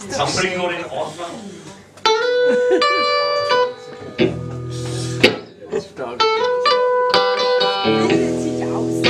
Dann bring nur den Ordner. Das ist stark. Sieht aus.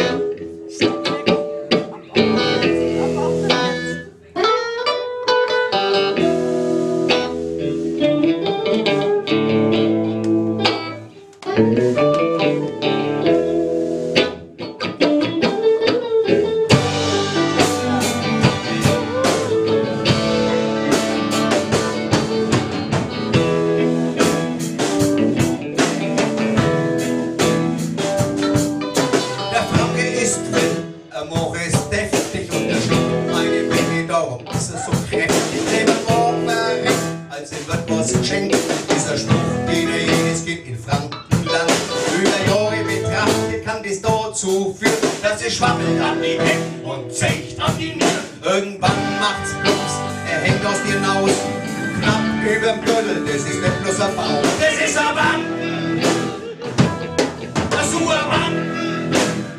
Dieser Spruch, den jedes Kind in Frankenland über Jahre betrachtet, kann dies dazu führen, dass es schwabbelt an die Ecken und zeigt an die Nieren. Irgendwann macht's Plups, hängt aus dir raus, knapp überm Gürtel, das ist nicht bloß ein Bau, das ist ein Wampen, das Urwampen.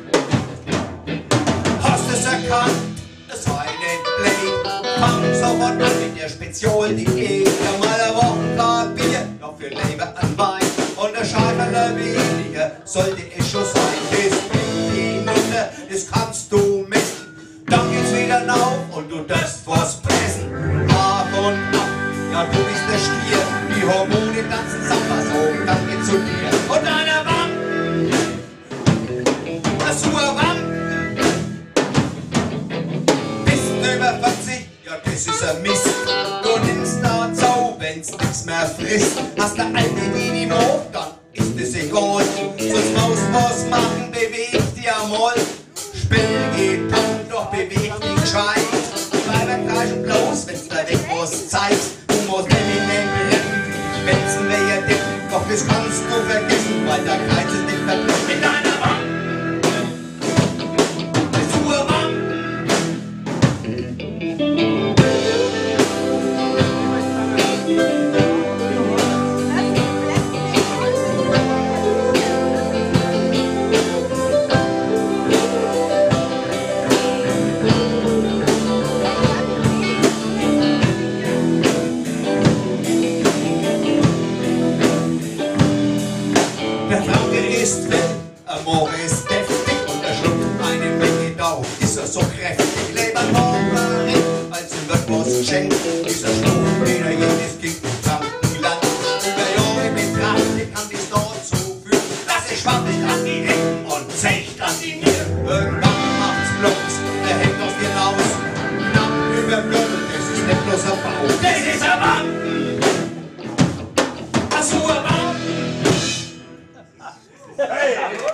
Hast es erkannt? Es war nicht Blade, fang sofort an mit der Spezial-Diät, mal eine Woche Bier, dafür Leber an Wein und eine Scheibe weniger sollte es schon sein. Das bringt die Munde, das kannst du messen. Dann geht's wieder rauf und du darfst was pressen. Ab und ab, ja du bist der Stier, die Hormone tanzen Samba so, dann geht's zu dir. Und eine Wampen, das Urwampen. Bist über 40, ja das ist ein Mist. Du nimmst da Zau, wenn's nix mehr frisst. Hast du alte die hoch, dann ist es egal. Sonst musst was machen, beweg dich einmal. Spill geht an, doch beweg dich gescheit. Bleib gleich und bloß, wenn's da weg was zeigst. Du musst nämlich nicht rennen, wenn's ein Weher dippt. Doch das kannst du vergessen, weil der Kreis ist nicht verknüpft mit deiner Wand. Das Urwampen. Der Franke ist wild, Amore ist deftig und er schluckt eine Menge Dau. Ist er so kräftig, Leber Mormarin, als ihm wird was geschenkt. Dieser Spruch, den er jedes Kind im Frankenland über Jahre betrachtet, kann dies dazu führen, dass es schwabbelt an die Ecken und zeigt an die Nieren. Irgendwann macht's Blocks, der hängt aus dir raus, knapp überm Gürtel, das ist nicht bloß ein Bau. Das ist ein Wampen, das Urwampen. Hey!